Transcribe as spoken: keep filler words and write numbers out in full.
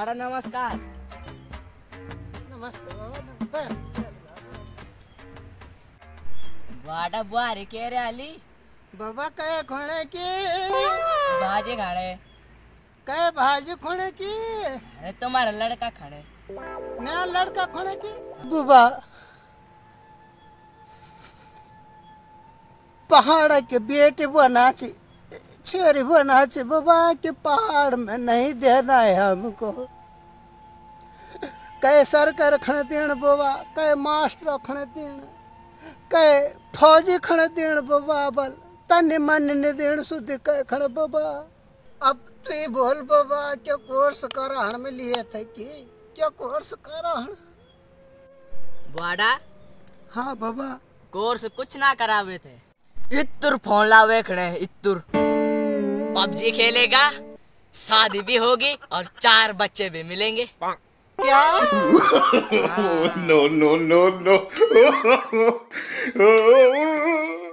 बाड़ा नमस्कार। नमस्ते बाबा नमस्कार। बाड़ा बुआरी कह रहे आली बाबा कहे खोने की भाजी खाड़े। कहे भाजी खोने की अरे तुम्हारा लड़का खड़े। नया लड़का खोने की बुबा पहाड़ के बेटे वो नाची छोरी वो नाची बाबा के पहाड़ में नहीं देना है हमको। कहे सरकार खड़े देन बाबा, कहे मास्टर खड़े देन, कहे फौजी खड़े देन बाबा, बल तने मन ने देन सुध कहे खड़े बाबा। अब तू ही बोल बाबा क्या कोर्स कराहन में लिए थे कि क्या कोर्स कराहन? बुआड़ा हाँ बाबा कोर्स कुछ ना करावे थे, इत्तुर फोन लावे खड़े। इत्तुर पबजी खेलेगा, शादी भी होगी और चार बच्चे भी मिलेंगे। क्या? No no no no